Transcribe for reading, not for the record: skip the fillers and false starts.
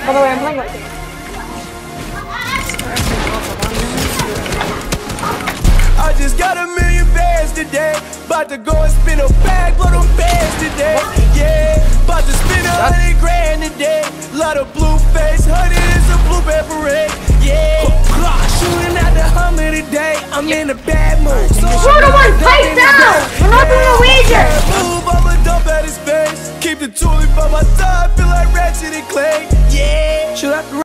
By the way, I'm playing like this. I just got $1 million bands today. About to go and spin a bag for them bands today. Yeah, about to spin 100 grand today. Lot of blue face, 100 is a blueberry parade. Yeah, shooting at the Hummer today. I'm in a bad mood. So Who the one pipe down?